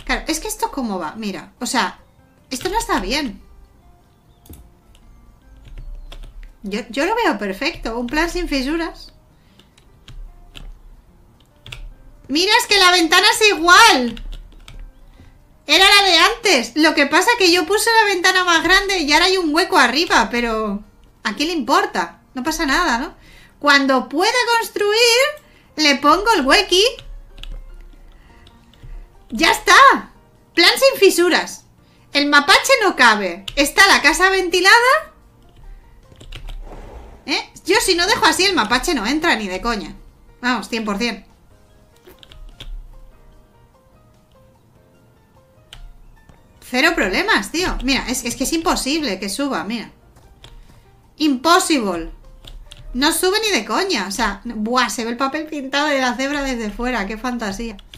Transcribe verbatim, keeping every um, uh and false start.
Claro, es que esto cómo va, mira. O sea, esto no está bien. Yo, yo lo veo perfecto. Un plan sin fisuras. Mira, es que la ventana es igual. Era la de antes. Lo que pasa es que yo puse la ventana más grande y ahora hay un hueco arriba, pero ¿a quién le importa? No pasa nada, ¿no? Cuando pueda construir, le pongo el huequi. ¡Ya está! Plan sin fisuras. El mapache no cabe. Está la casa ventilada. ¿Eh? Yo si no dejo así, el mapache no entra ni de coña. Vamos, cien por cien. Cero problemas, tío. Mira, es, es que es imposible que suba, mira. Impossible. No sube ni de coña. O sea, buah, se ve el papel pintado de la cebra desde fuera. Qué fantasía.